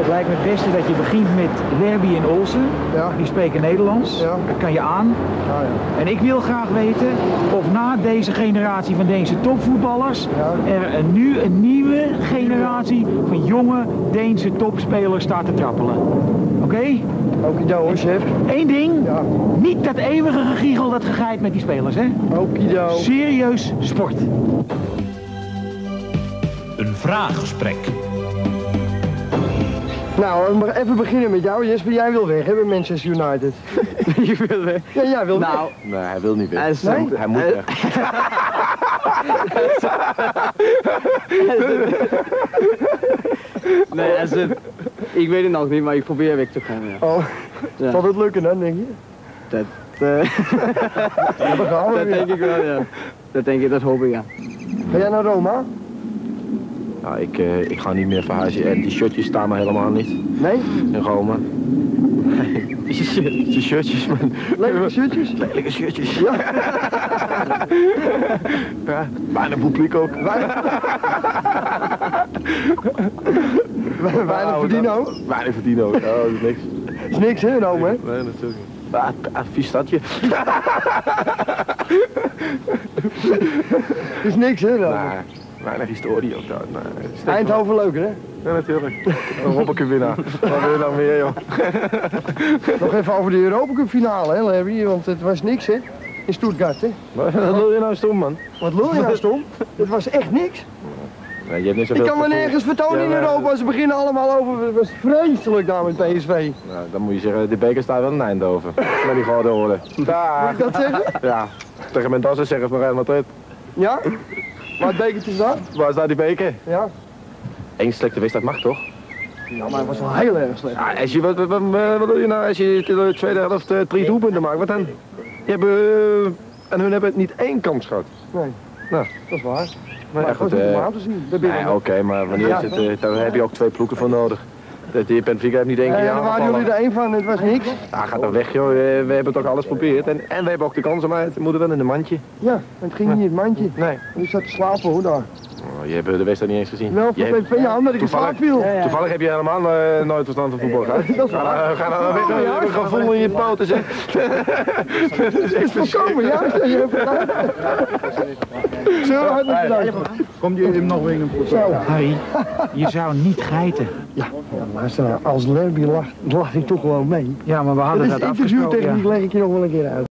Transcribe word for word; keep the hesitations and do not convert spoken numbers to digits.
Het lijkt me het beste dat je begint met Lerby en Olsen. Ja. Die spreken Nederlands. Ja. Dat kan je aan. Ja, ja. En ik wil graag weten of na deze generatie van Deense topvoetballers Ja. er een, nu een nieuwe generatie van jonge Deense topspelers staat te trappelen. Oké? Okay? Okido, chef. Eén ding, Ja. niet dat eeuwige gegiegel, dat gegeit met die spelers, hè? Okido. Serieus sport. Een vraaggesprek. Nou, maar even beginnen met jou. Jesper, jij wil weg, hè, bij Manchester United. Je wil weg? Ja, jij wil Nou, weg. Nee, hij wil niet weg. hij, is, Nee? Hij moet weg. nee, hij zit, ik weet het nog niet, maar ik probeer weg te gaan. Ja. Oh, Ja. zal het lukken dan, denk je? Dat, uh, Ja, dan gaan we dat weer. denk ik wel, ja. Dat denk ik, dat hoop ik, ja. Ga jij naar Roma? Nou, ik, uh, ik ga niet meer verhuizen en die shirtjes staan me helemaal niet Nee? in Rome. Die shit- die shirtjes, man. Leuke shirtjes? Lelijke shirtjes. Ja. Ja, bijna publiek ook. Weinig verdienen ook. Weinig verdienen ook. Oh, dat is niks. Is niks, hè, Rome, hè? Nee, natuurlijk niet. Maar ah, vies stadje. Is niks, hè, Rome? Nee, weinig historie ook daar. Nee, het is niks, Eindhoven leuker, hè? man. Ja, natuurlijk. Een Robbeke winnaar. Wat wil je dan meer, joh? Nog even over de Europa Cup finale, hè, Larry? Want het was niks, hè? In Stuttgart, hè? Wat wil je nou stom, man? Wat lul je nou, Stom? Het was echt niks. Nee, je hebt niet Ik zoveel kan me gevoel. nergens vertonen Ja, in maar- Europa. Ze beginnen allemaal over. Het was vreselijk daar met P S V. Nou, dan moet je zeggen, die beker staat wel in Eindhoven. Met die gouden orde. Moet Daar. ik dat zeggen? Ja, tegen Mendoza zeggen van Real Madrid. Ja? Maar het bekertje is daar? Waar staat die beker? Ja. Eén slechte wedstrijd mag toch? Ja, maar het was wel heel erg slecht. Ja, als je, wat, wat, wat, wat doe je nou als je de tweede helft uh, drie doelpunten maakt? Wat dan? Je hebt, uh, en hun hebben niet één kans gehad. Nee, Nou, dat is waar. maar Maar echt het goed. was niet Uh, om aan te zien. Daar binnen. nee, oké, maar wanneer Ja. is het, uh, daar heb je ook twee ploegen voor nodig. Dat die Benfica heeft niet één keer En daar waren jullie aangevallen. er één van, het was niks. Ja, gaat dan weg joh, we, we hebben toch alles geprobeerd. En, en we hebben ook de kansen, maar het moet wel in een mandje. Ja, het ging niet in het mandje. Nee. En ik zat te slapen hoor daar. Oh, je hebt de wedstrijd niet eens gezien. Wel Je voor hebt- P S V, ja, omdat ik in slaap viel. Ja, ja. Toevallig heb je helemaal uh, nooit verstand van voetbal gehad. Dat is Ga waar. nou- Ga nou weg, je hebt een gevoel in je poten zeg. Het is volkomen juist dat je hebt gedaan. Zo hartelijk bedankt. Komt je hem nog weer een Zo. Harry, je zou niet geiten. Ja, luister, als Lerby lacht, lach ik toch gewoon mee. Ja, maar we Dat hadden is dat, de afgesproken. ja. interviewtechniek leg ik je nog wel een keer uit.